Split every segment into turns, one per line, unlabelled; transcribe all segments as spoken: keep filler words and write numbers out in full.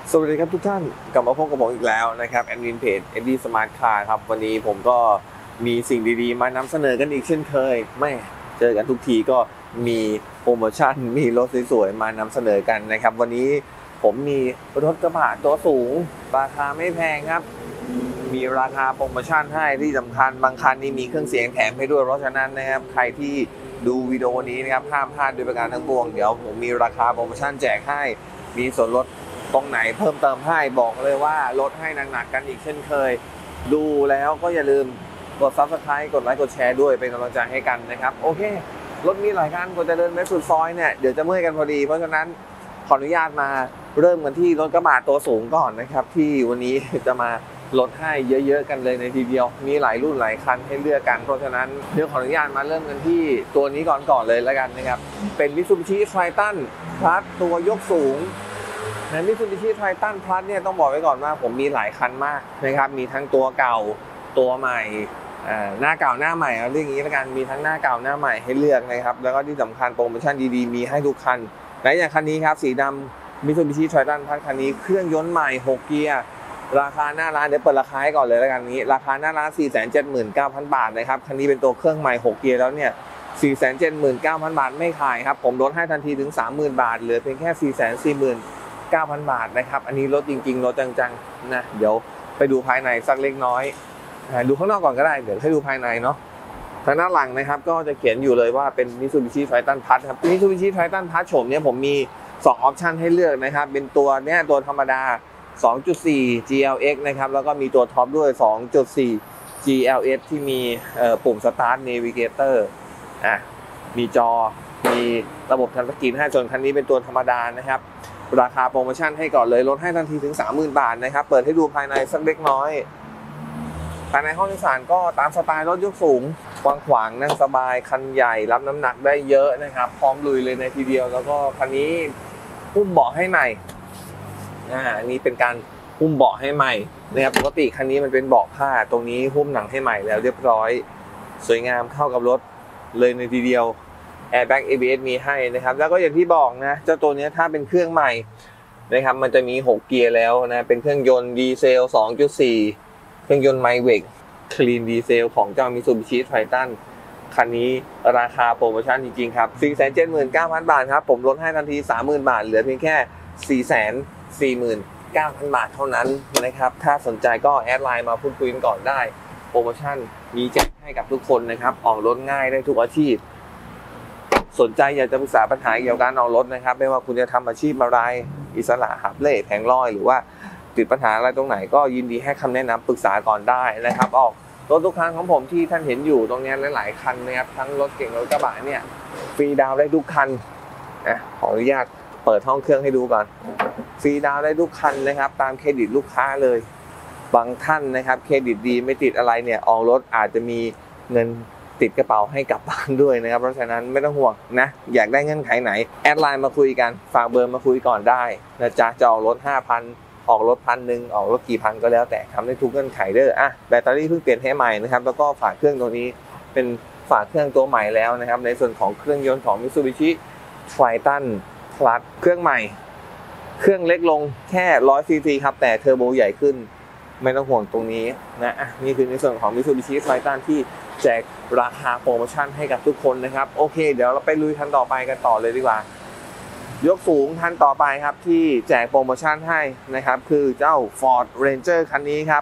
สวัสดีครับทุกท่านกลับมาพบกับผมอีกแล้วนะครับแอดมินเพจ เอ็ด ดี Smart Car ครับวันนี้ผมก็มีสิ่งดีๆมานำเสนอกันอีกเช่นเคยไม่เจอกันทุกทีก็มีโปรโมชั่นมีรถสวยๆมานำเสนอกันนะครับวันนี้ผมมีรถกระบะตัวสูงราคาไม่แพงครับมีราคาโปรโมชั่นให้ที่สำคัญบางคันนี่มีเครื่องเสียงแถมให้ด้วยเพราะฉะนั้นนะครับใครที่ดูวิดีโอนี้นะครับห้ามพลาดโดยประการทั้งปวงเดี๋ยวผมมีราคาโปรโมชั่นแจกให้มีส่วนลดตรงไหนเพิ่มเติมให้บอกเลยว่าลดให้หนักๆกันอีกเช่นเคยดูแล้วก็อย่าลืมกด ซับสไครบ์ กดไลค์กดแชร์ด้วยเป็นกำลังใจให้กันนะครับโอเครถมีหลายคันกว่าจะเดินไปสุดซอยเนี่ยเดี๋ยวจะเมื่อยกันพอดีเพราะฉะนั้นขออนุญาตมาเริ่มกันที่รถกระบะตัวสูงก่อนนะครับที่วันนี้จะมาลดให้เยอะๆกันเลยในทีเดียวมีหลายรุ่นหลายคันให้เลือกกันเพราะฉะนั้นเดี๋ยวขออนุญาตมาเริ่มกันที่ตัวนี้ก่อนก่อนเลยแล้วกันนะครับเป็น Mitsubishi Triton Plus ตัวยกสูงใน Mitsubishi Triton Plus เนี่ยต้องบอกไว้ก่อนว่าผมมีหลายคันมากนะครับมีทั้งตัวเก่าตัวใหม่หน้าเก่าหน้าใหม่เอาเรื่องนี้แล้วกันมีทั้งหน้าเก่าหน้าใหม่ให้เลือกนะครับแล้วก็ที่สำคัญโปรโมชั่นดีๆมีให้ทุกคันและอย่างคันนี้ครับสีดำ Mitsubishi Triton Plus คันนี้เครื่องยนต์ใหม่หกเกียร์ราคาหน้าร้านเดี๋ยวเปิดราคาให้ก่อนเลยแล้วกันนี้ราคาหน้าร้าน สี่แสนเจ็ดหมื่นเก้าพัน บาทนะครับคันนี้เป็นตัวเครื่องใหม่หกเกียร์แล้วเนี่ย สี่แสนเจ็ดหมื่นเก้าพัน บาทไม่ขายครับผมลดให้ทันทีถึง สามหมื่น บาทเหลือเพียงแค่ สี่แสนสี่หมื่นเก้าพัน บาทนะครับอันนี้ลดจริงๆลดจังๆนะเดี๋ยวไปดูภายในสักเล็กน้อยดูข้างนอกก่อนก็ได้เดี๋ยวให้ดูภายในเนาะทางด้านหลังนะครับก็จะเขียนอยู่เลยว่าเป็น Mitsubishi Triton Plus ครับ Mitsubishi Triton Plus โฉมเนี่ยผมมีสองออปชันให้เลือกนะครับเป็นตัวเนี้ยตัวธรรมดา สองจุดสี่ จี แอล เอ็กซ์ นะครับแล้วก็มีตัวท็อปด้วย สองจุดสี่ จี แอล เอส ที่มีปุ่ม Start Navigator อ่ะมีจอมีระบบทัชสกรีนให้ส่วนคันนี้เป็นตัวธรรมดานะครับราคาโปรโมชั่นให้ก่อนเลยลดให้ทันทีถึง สามหมื่น บาทนะครับเปิดให้ดูภายในสักเล็กน้อยภายในห้องโดยสารก็ตามสไตล์รถยกสูงกว้างขวางนั่งสบายคันใหญ่รับน้ำหนักได้เยอะนะครับพร้อมลุยเลยในทีเดียวแล้วก็คันนี้หุ้มเบาะให้ใหม่อ่าอันนี้เป็นการหุ้มเบาะให้ใหม่นะครับปกติคันนี้มันเป็นเบาะผ้าตรงนี้หุ้มหนังให้ใหม่แล้วเรียบร้อยสวยงามเข้ากับรถเลยในทีเดียว Airbag เอ บี เอส มีให้นะครับแล้วก็อย่างที่บอกนะเจ้าตัวนี้ถ้าเป็นเครื่องใหม่นะครับมันจะมีหกเกียร์แล้วนะเป็นเครื่องยนต์ดีเซล สองจุดสี่ เครื่องยนต์ไมเวกคลีนดีเซลของเจ้า Mitsubishi Triton คันนี้ราคาโปรโมชั่นจริงๆครับ สี่แสนเจ็ดหมื่นเก้าพัน บาทครับผมลดให้ทันที สามหมื่น บาทเหลือเพียงแค่ สี่แสนสี่หมื่นเก้าพัน บาทเท่านั้นนะครับถ้าสนใจก็แอดไลน์มาพูดคุยกันก่อนได้โปรโมชั่นมีแจกให้กับทุกคนนะครับออกรถง่ายได้ทุกอาชีพสนใจอยากจะปรึกษาปัญหาเกี่ยวกับการออกรถนะครับไม่ว่าคุณจะทำอาชีพอะไรอิสระหับเล่แผงลอยหรือว่าติดปัญหาอะไรตรงไหนก็ยินดีให้คำแนะนำปรึกษาก่อนได้นะครับออกรถทุกคันของผมที่ท่านเห็นอยู่ตรงนี้หลายๆคันนะครับทั้งรถเก่งรถกระบะเนี่ยฟรีดาวได้ทุกคันนะขออนุญาตเปิดห้องเครื่องให้ดูก่อนฟรีดาวได้ทุกคันนะครับตามเครดิตลูกค้าเลยบางท่านนะครับเครดิตดีไม่ติดอะไรเนี่ยออกรถอาจจะมีเงินติดกระเป๋าให้กลับบ้านด้วยนะครับเพราะฉะนั้นไม่ต้องห่วงนะอยากได้เงื่อนไขไหนแอดไลน์มาคุยกันฝากเบอร์มาคุยก่อนได้นะจ๊ะจะออกรถ ห้าพัน ออกรถพันหนึ่งออกรถกี่พันก็แล้วแต่ทำได้ทุกเงื่อนไขเด้ออ่ะแบตเตอรี่เพิ่งเปลี่ยนให้ใหม่นะครับแล้วก็ฝาเครื่องตัวนี้เป็นฝาเครื่องตัวใหม่แล้วนะครับในส่วนของเครื่องยนต์ของ Mitsubishi Triton Plus เครื่องใหม่เครื่องเล็กลงแค่หนึ่งร้อยซีซีครับแต่เทอร์โบใหญ่ขึ้นไม่ต้องห่วงตรงนี้นะอ่ะนี่คือในส่วนของ Mitsubishi Triton ที่แจกราคาโปรโมชั่นให้กับทุกคนนะครับโอเคเดี๋ยวเราไปลุยคันต่อไปกันต่อเลยดีกว่ายกสูงคันต่อไปครับที่แจกโปรโมชั่นให้นะครับคือเจ้า Ford Ranger คันนี้ครับ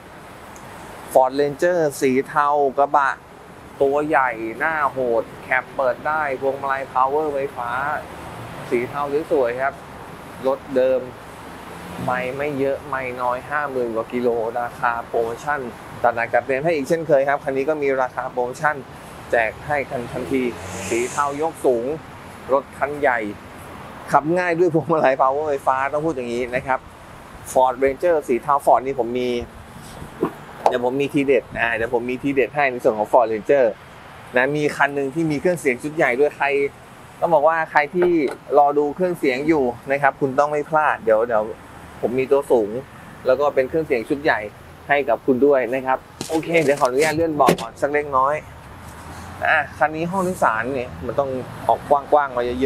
Ford Ranger สีเทากระบะตัวใหญ่หน้าโหดแคปเปิดได้พวงมาลัย power ไฟฟ้าสีเทาสวยๆครับรถเดิมไม่ไม่เยอะไม่น้อย ห้าหมื่น กว่ากิโลราคาโปรโมชั่นตัดหนักจัดเต็มให้อีกเช่นเคยครับคันนี้ก็มีราคาโปรโมชั่นแจกให้กันทันทีสีเทายกสูงรถคันใหญ่ขับง่ายด้วยพวงมาลัย power ไฟฟ้าต้องพูดอย่างนี้นะครับ Ford Ranger สีเทา Ford นี่ผมมีเดี๋ยวผมมีทีเด็ดอ่าเดี๋ยวผมมีทีเด็ดให้ในส่วนของ Ford Ranger นะมีคันหนึ่งที่มีเครื่องเสียงชุดใหญ่ด้วยใครต้องบอกว่าใครที่รอดูเครื่องเสียงอยู่นะครับคุณต้องไม่พลาดเดี๋ยวเดี๋ยวผมมีตัวสูงแล้วก็เป็นเครื่องเสียงชุดใหญ่ให้กับคุณด้วยนะครับโอเคเดี๋ยวขออนุญาตเลื่อนเบาะก่อนสักเล็กน้อยอ่ะคันนี้ห้องโดยสารเนี่ยมันต้องออกกว้างๆมาเยอะ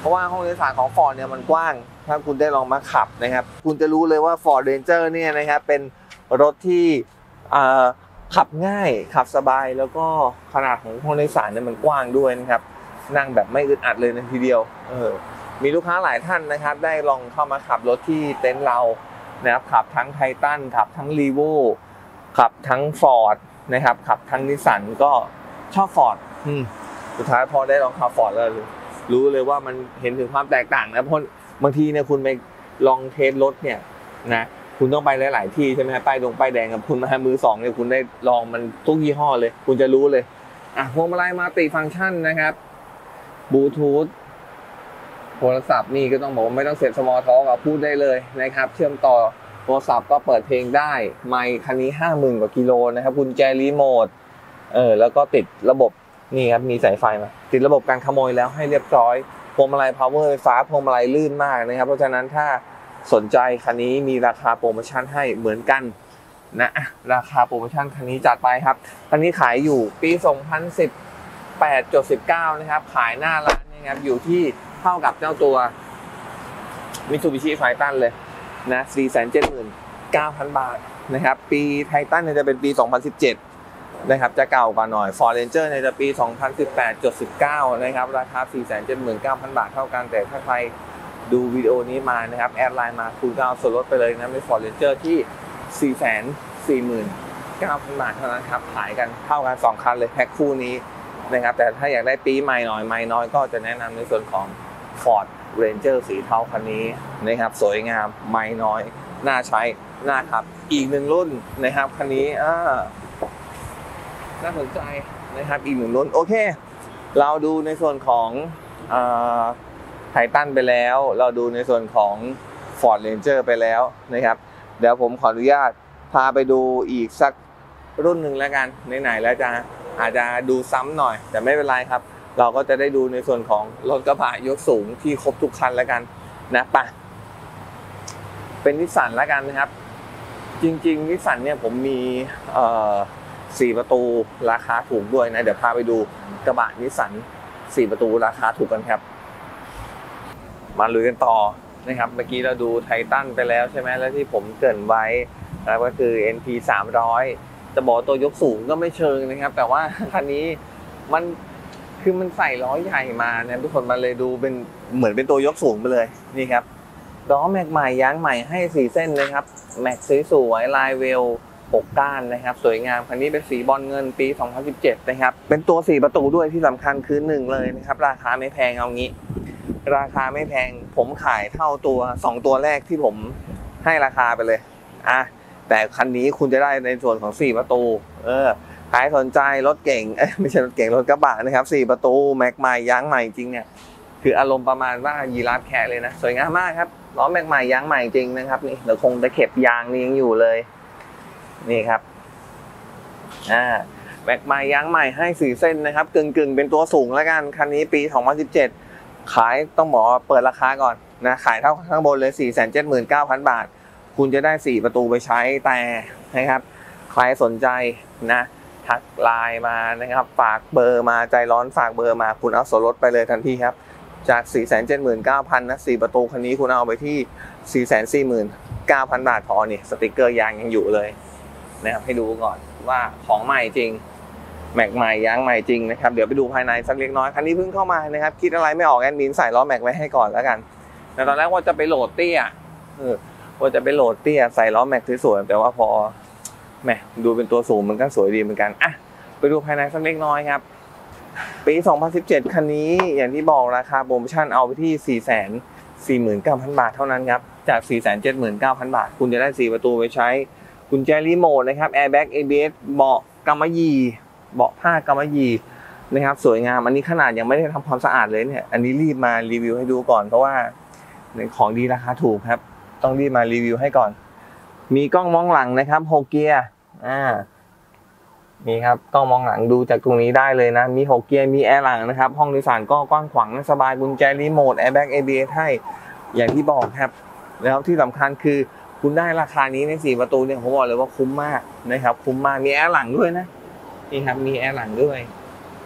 เพราะว่าห้องโดยสารของ Ford เนี่ยมันกว้างถ้าคุณได้ลองมาขับนะครับคุณจะรู้เลยว่า Ford Ranger เนี่ยนะครับเป็นรถที่ขับง่ายขับสบายแล้วก็ขนาดของห้องโดยสารเนี่ยมันกว้างด้วยนะครับนั่งแบบไม่อึดอัดเลยในทีเดียวเออมีลูกค้าหลายท่านนะครับได้ลองเข้ามาขับรถที่เต็นท์เรานะครับขับทั้งไททันขับทั้งรีโวขับทั้ง Ford นะครับขับทั้งนิสสันก็ชอบ Ford อืมสุดท้ายพอได้ลองขับ Ford แล้วรู้เลยว่ามันเห็นถึงความแตกต่างนะเพราะบางทีเนี่ยคุณไปลองเทสรถเนี่ยนะคุณต้องไปหลายๆที่ใช่ไหมป้ายดงป้ายแดงกับคุณมามือสองเนี่ยคุณได้ลองมันทุกยี่ห้อเลยคุณจะรู้เลยอ่ะพวงมาลัยมัลติฟังก์ชันนะครับบลูทูธโทรศัพท์นี่ก็ต้องบอกว่าไม่ต้องเสียบสมอลท็อกอ่ะพูดได้เลยนะครับเชื่อมต่อโทรศัพท์ก็เปิดเพลงได้ไมค์คันนี้ห้าหมื่นกว่ากิโลนะครับกุญแจรีโมทเออแล้วก็ติดระบบนี่ครับมีสายไฟมาติดระบบการขโมยแล้วให้เรียบร้อยพวงมาลัยพาวเวอร์ไฟฟ้าพวงมาลัยลื่นมากนะครับเพราะฉะนั้นถ้าสนใจคันนี้มีราคาโปรโมชั่นให้เหมือนกันนะราคาโปรโมชั่นคันนี้จัดไปครับคันนี้ขายอยู่ปีสองพันสิบแปด สิบเก้านะครับขายหน้าร้านนะครับอยู่ที่เท่ากับเจ้าตัว Mitsubishi Triton เลยนะ สี่แสนเจ็ดหมื่นเก้าพัน บาทนะครับปี Triton เนี่ยจะเป็นปีสองพันสิบเจ็ดนะครับจะเก่ากว่าหน่อย Ford Ranger เนี่ยจะปีสองพันสิบแปด สิบเก้านะครับราคา สี่แสนเจ็ดหมื่นเก้าพัน บาทเท่ากันแต่ถ้าใครดูวิดีโอนี้มานะครับแอดไลน์มาคุณก็เอาส่วนลดไปเลยนะใน Ford Ranger ที่ สี่แสนสี่หมื่นเก้าพัน บาทเท่านั้นครับขายกันเท่ากันสองคันเลยแพ็คคู่นี้นะครับแต่ถ้าอยากได้ปีใหม่หน่อยใหม่น้อยก็จะแนะนำในส่วนของ Ford Ranger สีเทาคันนี้นะครับสวยงามใหม่น้อยน่าใช้น่าขับอีกหนึ่งรุ่นนะครับคันนี้อ่าน่าสนใจนะครับอีกหนึ่งรุ่นโอเคเราดูในส่วนของไททันไปแล้วเราดูในส่วนของ Ford Ranger ไปแล้วนะครับเดี๋ยวผมขออนุญาตพาไปดูอีกสักรุ่นหนึ่งแล้วกันไหนๆแล้วจะอาจจะดูซ้ำหน่อยแต่ไม่เป็นไรครับเราก็จะได้ดูในส่วนของรถกระบะยกสูงที่ครบทุกคันแล้วกันนะป่ะเป็นนิสสันแล้วกันนะครับจริงๆนิสสันเนี่ยผมมีเอ่อสี่ประตูราคาถูกด้วยนะเดี๋ยวพาไปดูกระบะนิสสันสี่ประตูราคาถูกกันครับมาลุยกันต่อนะครับเมื่อกี้เราดูไททันไปแล้วใช่ไหมแล้วที่ผมเกริ่นไว้แล้วก็คือ เอ็น พี สามร้อยจะบอกตัวยกสูงก็ไม่เชิงนะครับแต่ว่าคันนี้มันคือมันใส่ล้อใหญ่มาเนี่ยทุกคนมาเลยดูเป็นเหมือนเป็นตัวยกสูงไปเลยนี่ครับล้อแม็กใหม่ยางใหม่ให้สี่เส้นนะครับแม็กสวยๆลายเวลหกก้านนะครับสวยงามคันนี้เป็นสีบอลเงินปีสองพันสิบเจ็ดนะครับเป็นตัวสี่ประตูด้วยที่สำคัญคือหนึ่งเลยนะครับราคาไม่แพงเอางี้ราคาไม่แพงผมขายเท่าตัวสองตัวแรกที่ผมให้ราคาไปเลยอ่ะแต่คันนี้คุณจะได้ในส่วนของสี่ประตูเออใครสนใจรถเก่งเอ้ยไม่ใช่รถเก่งรถกระบะนะครับสี่ประตูแม็กใหม่ยางใหม่จริงเนี่ยคืออารมณ์ประมาณว่ายีราฟแคะเลยนะสวยงามมากครับล้อแม็กใหม่ยางใหม่จริงนะครับนี่เราคงตะเข็บยางนี่ยังอยู่เลยนี่ครับอ่าแม็กใหม่ยางใหม่ให้สี่เส้นนะครับกึ่งกึ่งเป็นตัวสูงแล้วกันคันนี้ปีสองพันสิบเจ็ดขายต้องบอกเปิดราคาก่อนนะขายเท่าข้างบนเลย สี่แสนเจ็ดหมื่นเก้าพัน บาทคุณจะได้สี่ประตูไปใช้แต่นะครับใครสนใจนะทักไลน์มานะครับฝากเบอร์มาใจร้อนฝากเบอร์มาคุณเอาส่วนลดไปเลยทันทีครับจาก สี่แสนเจ็ดหมื่นเก้าพัน นะสี่ประตูคันนี้คุณเอาไปที่ สี่แสนสี่หมื่นเก้าพัน บาทพอนี่สติกเกอร์ยางยังอยู่เลยนะครับให้ดูก่อนว่าของใหม่จริงแม็กใหม่ยางใหม่จริงนะครับเดี๋ยวไปดูภายในสักเล็กน้อยคันนี้เพิ่งเข้ามานะครับคิดอะไรไม่ออกแอดมินใส่ล้อแม็กไว้ให้ก่อนแล้วกันแต่ตอนแรกว่าจะไปโหลดเตี้ยเออว่าจะไปโหลดเตี้ยใส่ล้อแม็กสวยๆแต่ว่าพอแหมดูเป็นตัวสูงมันก็สวยดีเหมือนกันอ่ะไปดูภายในสักเล็กน้อยครับปีสองพันสิบเจ็ดคันนี้อย่างที่บอกราคาโปรโมชั่นเอาไปที่ สี่แสนสี่หมื่นเก้าพัน บาทเท่านั้นครับจาก สี่แสนเจ็ดหมื่นเก้าพัน บาทคุณจะได้สี่ประตูไปใช้กุญแจรีโมทนะครับแอร์แบ็ก เอ บี เอส เบาะกำมะหยี่เบาะผ้ากำมะหยี่นะครับสวยงามอันนี้ขนาดยังไม่ได้ทำความสะอาดเลยเนี่ยอันนี้รีบมารีวิวให้ดูก่อนเพราะว่าของดีราคาถูกครับต้องรีบมารีวิวให้ก่อนมีกล้องมองหลังนะครับหกเกียร์อ่านี่ครับกล้องมองหลังดูจากตรงนี้ได้เลยนะมีหกเกียร์มีแอร์หลังนะครับห้องโดยสารก็กว้างขวางสบายกุญแจรีโมทแอร์แบ็ก เอ บี เอส ให้อย่างที่บอกครับแล้วที่สำคัญคือคุณได้ราคานี้ในสี่ประตูเนี่ยผมบอกเลยว่าคุ้มมากนะครับคุ้มมากมีแอร์หลังด้วยนะนี่ครับมีแอร์หลังด้วย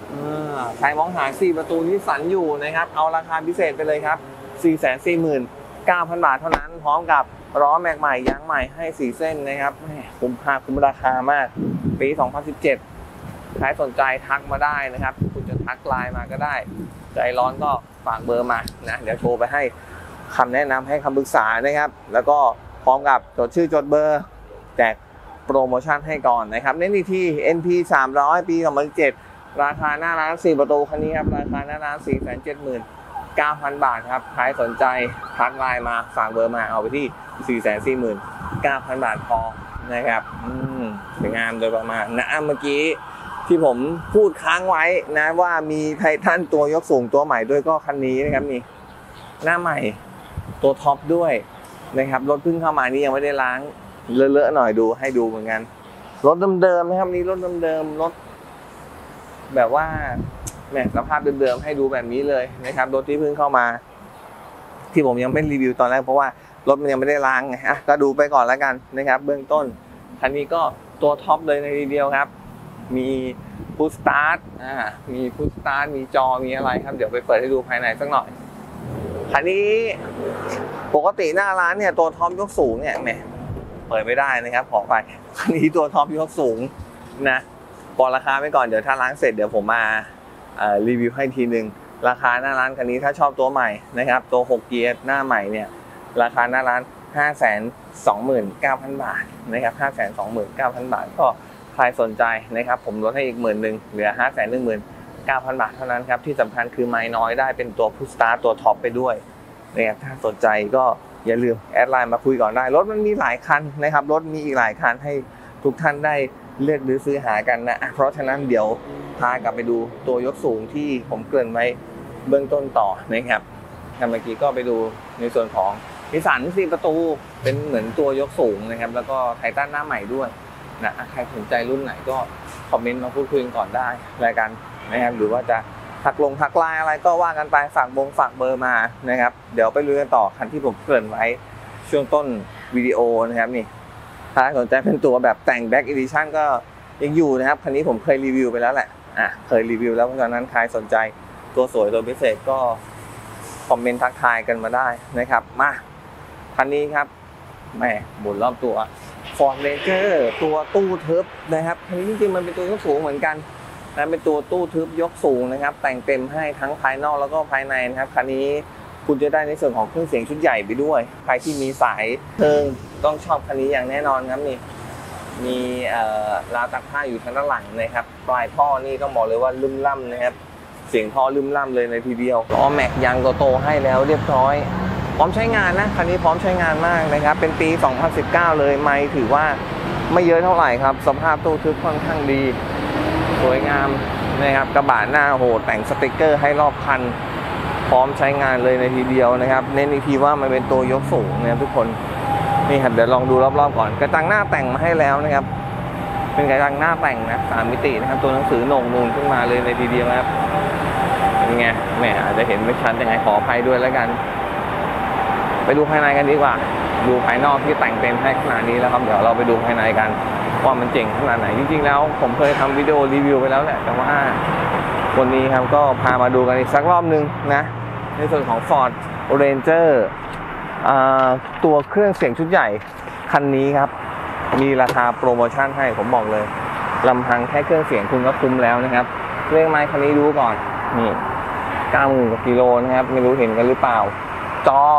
ใครมองหาสี่ประตูนิสสันอยู่นะครับเอาราคาพิเศษไปเลยครับ สี่แสนสี่หมื่นเก้าพัน บาทเท่านั้นพร้อมกับล้อแม็กใหม่ยางใหม่ให้สี่เส้นนะครับคุ้มค่าคุ้มราคามากปีสองพันสิบเจ็ดใครสนใจทักมาได้นะครับคุณจะทักไลน์มาก็ได้ใจร้อนก็ฝากเบอร์มานะเดี๋ยวโทรไปให้คำแนะนำให้คำปรึกษานะครับแล้วก็พร้อมกับจดชื่อจดเบอร์แจกโปรโมชั่นให้ก่อนนะครับเน้นอีกที่ เอ็น พี สามร้อยปีสองพันสิบเจ็ดราคาหน้าร้านสี่ประตูคันนี้ครับราคาหน้าร้าน สี่แสนเจ็ดหมื่นเก้าพัน บาทครับใครสนใจทักไลน์มาฝากเบอร์มาเอาไปที่ สี่แสนสี่หมื่นเก้าพัน บาทพอนะครับอืมสวยงามโดยประมาณนะเมื่อกี้ที่ผมพูดค้างไว้นะว่ามีไททันตัวยกสูงตัวใหม่ด้วยก็คันนี้นะครับนี่หน้าใหม่ตัวท็อปด้วยนะครับรถเพิ่งเข้ามานี่ยังไม่ได้ล้างเลอะๆหน่อยดูให้ดูเหมือนกันรถเดิมๆนะครับนี่รถเดิมๆรถแบบว่าแหมสภาพเดิมๆให้ดูแบบนี้เลยนะครับรถที่เพิ่งเข้ามาที่ผมยังไม่รีวิวตอนแรกเพราะว่ารถมันยังไม่ได้ล้างไงอ่ะก็ดูไปก่อนแล้วกันนะครับเบื้องต้นคันนี้ก็ตัวท็อปเลยในทีเดียวครับมีพุชสตาร์ทอ่ามีพุชสตาร์ทมีจอมีอะไรครับเดี๋ยวไปเปิดให้ดูภายในสักหน่อยคันนี้ปกติหน้าร้านเนี่ยตัวท็อปยกสูงเนี่ยแหมเปิดไม่ได้นะครับขอไปคันนี้ตัวท็อปยกสูงนะบอกราคาไว้ก่อนเดี๋ยวถ้าล้างเสร็จเดี๋ยวผมมารีวิวให้ทีนึงราคาหน้าร้านคันนี้ถ้าชอบตัวใหม่นะครับตัวหกเกียร์หน้าใหม่เนี่ยราคาหน้าร้าน ห้าแสนสองหมื่นเก้าพัน บาทนะครับ ห้าแสนสองหมื่นเก้าพัน บาทก็ใครสนใจนะครับผมลดให้อีกหมื่นหนึ่งเหลือ ห้าแสนหนึ่งหมื่นเก้าพัน บาทเท่านั้นครับที่สำคัญคือไม้น้อยได้เป็นตัวพุชสตาร์ทตัวท็อปไปด้วยนะครับถ้าสนใจก็อย่าลืมแอดไลน์มาคุยก่อนได้รถมันมีหลายคันนะครับรถมีอีกหลายคันให้ทุกท่านได้เลือกหรือซื้อหากันนะเพราะฉะนั้นเดี๋ยวพากลับไปดูตัวยกสูงที่ผมเกริ่นไว้เบื้องต้นต่อนะครับเมื่อกี้ก็ไปดูในส่วนของนิสสันสี่ประตูเป็นเหมือนตัวยกสูงนะครับแล้วก็ไททันหน้าใหม่ด้วยนะใครสนใจรุ่นไหนก็คอมเมนต์มาพูดคุยก่อนได้รายการนะครับหรือว่าจะทักลงทักไลน์อะไรก็ว่ากันไปฝากบงฝากเบอร์มานะครับเดี๋ยวไปลุยกันต่อคันที่ผมเกริ่นไว้ช่วงต้นวิดีโอนะครับนี่ถ้าสนใจเป็นตัวแบบแต่งแบ็กอีดิชั่นก็ยังอยู่นะครับคันนี้ผมเคยรีวิวไปแล้วแหละอ่ะเคยรีวิวแล้วเพราะฉะนั้นใครสนใจตัวสวยตัวพิเศษก็คอมเมนต์ทักทายกันมาได้นะครับมาคันนี้ครับแหมหมุนรอบตัว Ford Ranger ตัวตู้ทึบนะครับคันนี้จริงๆมันเป็นตัวยกสูงเหมือนกันนะเป็นตัวตู้ทึบยกสูงนะครับแต่งเต็มให้ทั้งภายนอกแล้วก็ภายในนะครับคันนี้คุณจะได้ในส่วนของเครื่องเสียงชุดใหญ่ไปด้วยใครที่มีสายเพลิงต้องชอบคันนี้อย่างแน่นอนครับนี่มีราวตักผ้าอยู่ทางด้านหลังนะครับปลายท่อนี่ต้องบอกเลยว่าลุ่มล่ำนะครับเสียงท่อลุ่มล่ำเลยในทีเดียวล้อแม็กยางโตๆให้แล้วเรียบร้อยพร้อมใช้งานนะคันนี้พร้อมใช้งานมากนะครับเป็นปีสองพันสิบเก้าเลยไม่ถือว่าไม่เยอะเท่าไหร่ครับสภาพตู้ทึบค่อนข้างดีสวยงามนะครับกระบะหน้าโหแต่งสติกเกอร์ให้รอบคันพร้อมใช้งานเลยในทีเดียวนะครับเน้นอีกทีว่ามันเป็นตัวยกสูงนะครับทุกคนนี่ครับเดี๋ยวลองดูรอบๆก่อนกระจังหน้าแต่งมาให้แล้วนะครับเป็นกระจังหน้าแต่งนะสามมิตินะครับตัวหนังสือโหน่งนูนขึ้นมาเลยในทีเดียวครับเป็นไงแหมอาจจะเห็นไม่ชัดยังไงขออภัยด้วยแล้วกันไปดูภายในกันดีกว่าดูภายนอกที่แต่งเต็มให้ขนาดนี้แล้วครับเดี๋ยวเราไปดูภายในกันว่ามันเจ๋งขนาดไหนจริงๆแล้วผมเคยทำวิดีโอรีวิวไปแล้วแหละแต่ว่าวันนี้ครับก็พามาดูกันอีกสักรอบนึงนะในส่วนของ Ford Ranger ตัวเครื่องเสียงชุดใหญ่คันนี้ครับมีราคาโปรโมชั่นให้ผมบอกเลยลำพังแค่เครื่องเสียงคุณก็คุ้มแล้วนะครับเรื่องไม้คันนี้ดูก่อนนี่เก้าหมื่นกว่ากิโลนะครับไม่รู้เห็นกันหรือเปล่าจอ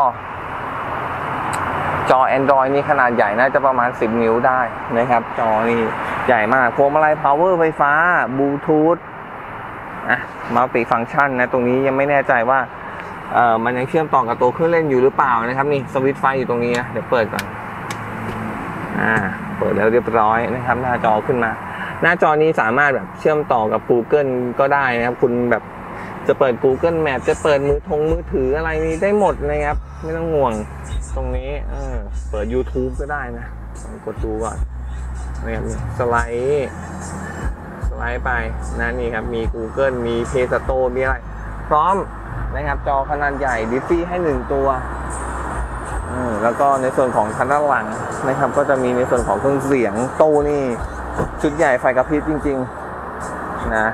จอ Android นี่ขนาดใหญ่น่าจะประมาณสิบนิ้วได้นะครับจอนี่ใหญ่มากพวงมาลัย power ไฟฟ้าบลูทูธอ่ะมัลติฟังก์ชันนะตรงนี้ยังไม่แน่ใจว่าเอ่อมันยังเชื่อมต่อกับตัวเครื่องเล่นอยู่หรือเปล่านะครับนี่สวิตช์ไฟอยู่ตรงนี้นะเดี๋ยวเปิดก่อนอ่าเปิดแล้วเรียบร้อยนะครับหน้าจอขึ้นมาหน้าจอนี้สามารถแบบเชื่อมต่อกับ Google ก็ได้นะครับคุณแบบจะเปิด Google Map จะเปิดมือทงมือถืออะไรนี้ได้หมดนะครับไม่ต้องห่วงตรงนี้เออเปิด YouTube ก็ได้นะกดดูก่อนนะครับสไลด์สไลด์ไปนะนี่ครับมี Google มี Play Store มีอะไรพร้อมนะครับจอขนาดใหญ่ดิฟฟี่ให้หนึ่งตัวเออแล้วก็ในส่วนของทางด้านหลังนะครับก็จะมีในส่วนของเครื่องเสียงตู้นี่ชุดใหญ่ไฟกระพริบจริงๆนะไฟ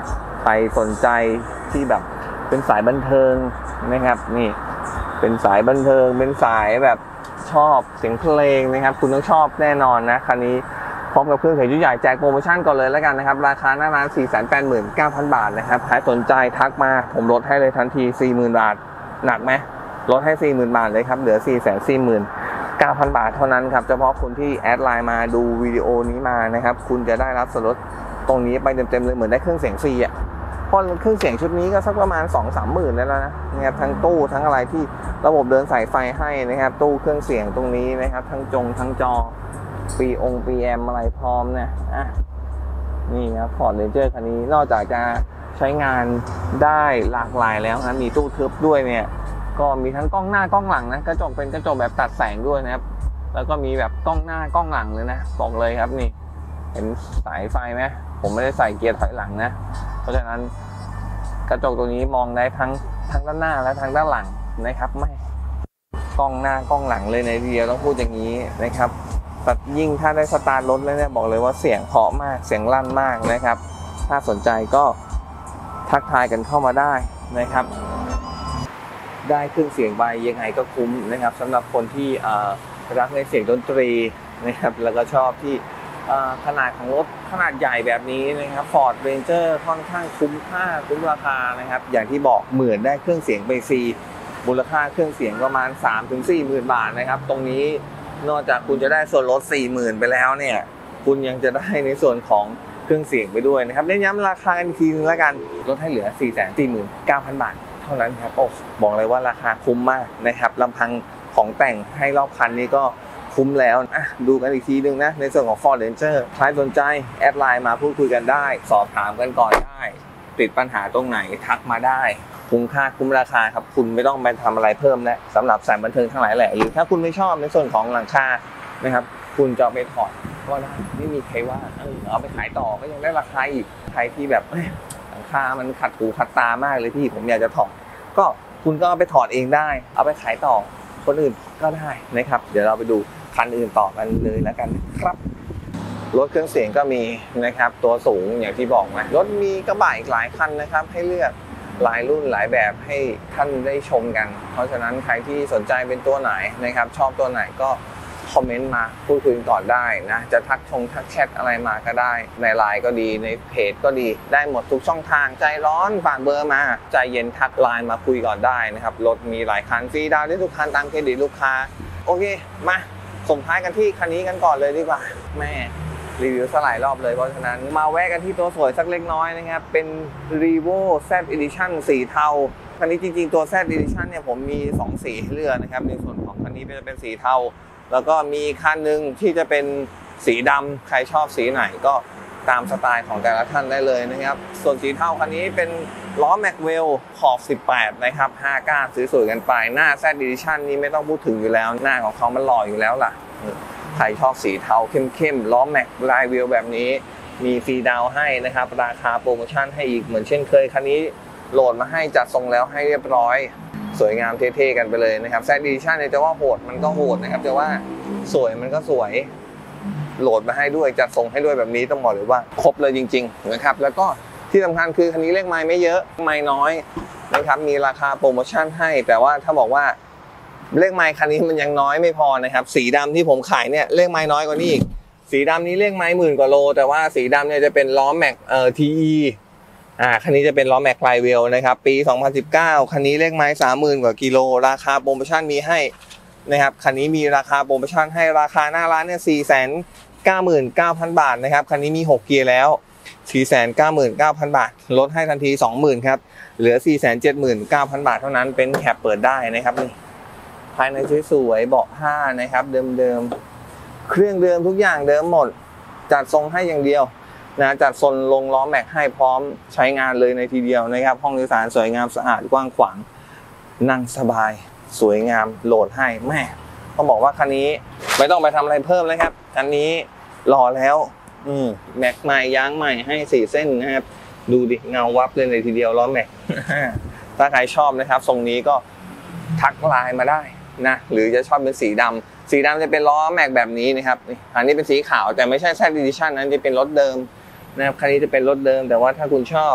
รสนใจที่แบบเป็นสายบันเทิงนะครับนี่เป็นสายบันเทิงเป็นสายแบบชอบเสียงเพลงนะครับคุณต้องชอบแน่นอนนะคันนี้พร้อมกับเครื่องเสียงชุดใหญ่แจกโปรโมชั่นก่อนเลยแล้วกันนะครับราคาหน้าร้าน สี่แสนแปดหมื่นเก้าพัน บาทนะครับใครสนใจทักมาผมลดให้เลยทันที สี่หมื่น บาทหนักไหมลดให้ สี่หมื่น บาทเลยครับเหลือ สี่แสนสี่หมื่นเก้าพัน บาทเท่านั้นครับเฉพาะคนที่แอดไลน์มาดูวิดีโอนี้มานะครับคุณจะได้รับส่วนลดตรงนี้ไปเต็มๆเลยเหมือนได้เครื่องเสียงฟรีอ่ะเพราะเครื่องเสียงชุดนี้ก็สักประมาณ สองถึงสาม หมื่นได้แล้วนะนะครับทั้งตู้ทั้งอะไรที่ระบบเดินสายไฟให้นะครับตู้เครื่องเสียงตรงนี้นะครับทั้งจงทั้งจอปีองปีแอมอะไรพร้อมเนี่ยอ่ะนี่ครับFord Rangerคันนี้นอกจากจะใช้งานได้หลากหลายแล้วนะมีตู้ทึบด้วยเนี่ยก็มีทั้งกล้องหน้ากล้องหลังนะกระจกเป็นกระจกแบบตัดแสงด้วยนะครับแล้วก็มีแบบกล้องหน้ากล้องหลังเลยนะบอกเลยครับนี่เห็นสายไฟไหมผมไม่ได้ใส่เกียร์ถอยหลังนะเพราะฉะนั้นกระจกตัวนี้มองได้ทั้งทั้งด้านหน้าและทั้งด้านหลังนะครับไม่กล้องหน้ากล้องหลังเลยในทีเดียวต้องพูดอย่างนี้นะครับแต่ยิ่งถ้าได้สตาร์ทรถแล้วเนี่ยบอกเลยว่าเสียงเพราะมากเสียงลั่นมากนะครับถ้าสนใจก็ทักทายกันเข้ามาได้นะครับได้เครื่องเสียงไปยังไงก็คุ้มนะครับสำหรับคนที่รักในเสียงดนตรีนะครับแล้วก็ชอบที่ขนาดของรถขนาดใหญ่แบบนี้นะครับ Ford Ranger ค่อนข้างคุ้มค่าคุ้มราคานะครับอย่างที่บอกเหมือนได้เครื่องเสียงไปฟรีมูลค่าเครื่องเสียงประมาณ สามถึงสี่หมื่น บาทนะครับตรงนี้นอกจากคุณจะได้ส่วนลด สี่หมื่น ไปแล้วเนี่ยคุณยังจะได้ในส่วนของเครื่องเสียงไปด้วยนะครับเน้นย้ำราคาอีกทีนึงแล้วกันลดให้เหลือ สี่แสนสี่หมื่นเก้าพัน บาทเท่านั้นครับโอ้บอกเลยว่าราคาคุ้มมากนะครับลำพังของแต่งให้รอบคันนี้ก็คุ้มแล้วอ่ะดูกันอีกทีนึงนะในส่วนของ Ford Ranger ใครสนใจแอดไลน์มาพูดคุยกันได้สอบถามกันก่อนได้ติดปัญหาตรงไหนทักมาได้คุ้มค่าคุ้มราคาครับคุณไม่ต้องไปทำอะไรเพิ่มแล้วสำหรับสายบันเทิงทั้งหลายแหละหรือถ้าคุณไม่ชอบในส่วนของหลังคานะครับคุณจะไปถอดก็ได้ไม่มีใครว่าเออเอาไปขายต่อก็ยังได้ราคาอีกใครที่แบบหลังคามันขัดหูขัดตามากเลยพี่ผมอยากจะถอดก็คุณก็เอาไปถอดเองได้เอาไปขายต่อคนอื่นก็ได้นะครับเดี๋ยวเราไปดูคันอื่นต่อกันเลยแล้วกันครับรถเครื่องเสียงก็มีนะครับตัวสูงอย่างที่บอกมารถมีกระบะอีกหลายคันนะครับให้เลือกหลายรุ่นหลายแบบให้ท่านได้ชมกันเพราะฉะนั้นใครที่สนใจเป็นตัวไหนนะครับชอบตัวไหนก็คอมเมนต์มาพูดคุยก่อนได้นะจะทักชงทักแชทอะไรมาก็ได้ในไลน์ก็ดีในเพจก็ดีได้หมดทุกช่องทางใจร้อนฝากเบอร์มาใจเย็นทักไลน์มาคุยก่อนได้นะครับรถมีหลายคันฟรีดาวได้ทุกคันตามเครดิตลูกค้าโอเคมาส่งท้ายกันที่คันนี้กันก่อนเลยดีกว่าแม่รีวิวสลายรอบเลยเพราะฉะนั้นมาแวะกันที่ตัวสวยสักเล็กน้อยนะครับเป็น Revo Z Edition สีเทาคันนี้จริงๆตัว Z Edition เนี่ยผมมีสองสีให้เลือกนะครับในส่วนของคันนี้จะเป็นสีเทาแล้วก็มีคันหนึ่งที่จะเป็นสีดำใครชอบสีไหนก็ตามสไตล์ของแต่ละท่านได้เลยนะครับส่วนสีเทาคันนี้เป็นล้อแม็กเวลขอบสิบแปดนะครับห้าก้านสวยๆกันไปหน้า Z Edition นี้ไม่ต้องพูดถึงอยู่แล้วหน้าของเขามันหล่ออยู่แล้วล่ะใครชอบสีเทาเข้มๆล้อแม็กลายเวลแบบนี้มีฟรีดาวให้นะครับราคาโปรโมชั่นให้อีกเหมือนเช่นเคยคันนี้โหลดมาให้จัดทรงแล้วให้เรียบร้อยสวยงามเท่ๆกันไปเลยนะครับ Z Edition เนี่ยจะว่าโหดมันก็โหดนะครับจะว่าสวยมันก็สวยโหลดมาให้ด้วยจัดทรงให้ด้วยแบบนี้ต้องบอกเลยว่าครบเลยจริงๆนะครับแล้วก็ที่สำคัญคือคันนี้เลขไมล์ไม่เยอะไมล์น้อยนะครับมีราคาโปรโมชั่นให้แต่ว่าถ้าบอกว่าเลขไมล์คันนี้มันยังน้อยไม่พอนะครับสีดำที่ผมขายเนี่ยเลขไมล์น้อยกว่านี้อีกสีดำนี้เลขไมล์หมื่นกว่าโลแต่ว่าสีดำเนี่ยจะเป็นล้อแม็กเอ่อ ที อี อ่าคันนี้จะเป็นล้อแม็กไลเวลนะครับปีสองพันสิบเก้าคันนี้เลขไมล์ สามหมื่น กว่ากิโลราคาโปรโมชั่นมีให้นะครับคันนี้มีราคาโปรโมชั่นให้ราคาหน้าร้านเนี่ย สี่แสนเก้าหมื่นเก้าพัน บาทนะครับคันนี้มีหกเกียร์แล้ว สี่แสนเก้าหมื่นเก้าพัน บาทลดให้ทันที สองหมื่น ครับเหลือ สี่แสนเจ็ดหมื่นเก้าพัน บาทเท่านั้นเป็นแคปเปิดได้นะครับนี่ภายในสวยๆเบาะผ้านะครับเดิมๆเครื่องเดิมทุกอย่างเดิมหมดจัดทรงให้อย่างเดียวนะจัดทรงลงล้อแม็กให้พร้อมใช้งานเลยในทีเดียวนะครับห้องโดยสารสวยงามสะอาดกว้างขวางนั่งสบายสวยงามโหลดให้แม่ต้องบอกว่าคันนี้ไม่ต้องไปทำอะไรเพิ่มเลยครับคันนี้รอแล้วอืมแม็กใหม่ยางใหม่ให้สี่เส้นนะครับดูดิเงาวับเลยในทีเดียวล้อแม็ก ถ้าใครชอบนะครับทรงนี้ก็ทักไลน์มาได้นะหรือจะชอบเป็นสีดำสีดำจะเป็นล้อแม็กแบบนี้นะครับอันนี้เป็นสีขาวแต่ไม่ใช่ Z Edition นั้นจะเป็นรถเดิมนะครับคันนี้จะเป็นรถเดิมแต่ว่าถ้าคุณชอบ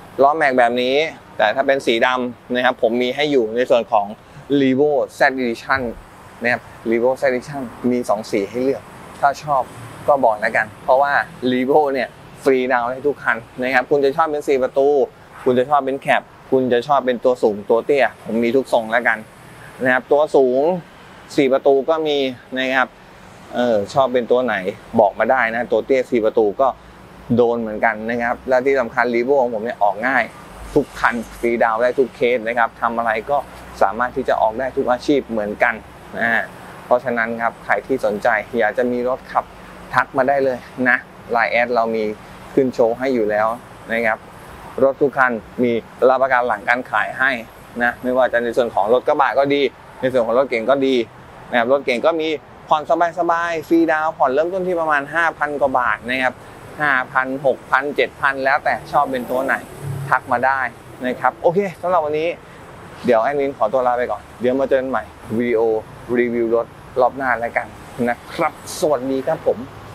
ล้อแม็กแบบนี้แต่ถ้าเป็นสีดำนะครับผมมีให้อยู่ในส่วนของ Revo Z Edition นะครับ Revo Z Edition มีสองสีให้เลือกถ้าชอบก็บอกแล้วกันเพราะว่า Revo เนี่ยฟรีดาวน์ให้ทุกคันนะครับคุณจะชอบเป็นสี่ประตูคุณจะชอบเป็นแคปคุณจะชอบเป็นตัวสูงตัวเตี้ยผมมีทุกทรงแล้วกันนะครับตัวสูงสี่ประตูก็มีนะครับเออชอบเป็นตัวไหนบอกมาได้นะตัวเตี้ยสี่ประตูก็โดนเหมือนกันนะครับและที่สำคัญ Revo ของผมเนี่ยออกง่ายทุกคันฟรีดาวน์ได้ทุกเคสนะครับทำอะไรก็สามารถที่จะออกได้ทุกอาชีพเหมือนกันนะเพราะฉะนั้นครับใครที่สนใจอยากจะมีรถขับทักมาได้เลยนะไลน์แอดเรามีขึ้นโชว์ให้อยู่แล้วนะครับรถทุกคันมีรับประกันหลังการขายให้นะไม่ว่าจะในส่วนของรถกระบะก็ดีในส่วนของรถเก๋งก็ดีนะครับรถเก๋งก็มีผ่อนสบายๆฟรีดาวน์ผ่อนเริ่มต้นที่ประมาณ ห้าพัน กว่าบาทนะครับ ห้าพัน หกพัน เจ็ดพัน แล้วแต่ชอบเป็นตัวไหนทักมาได้นะครับโอเคสำหรับวันนี้เดี๋ยวแอดมินขอตัวลาไปก่อนเดี๋ยวมาเจอกันใหม่วิดีโอรีวิวรถรอบหน้าแล้วกันนะครับสวัสดีครับผม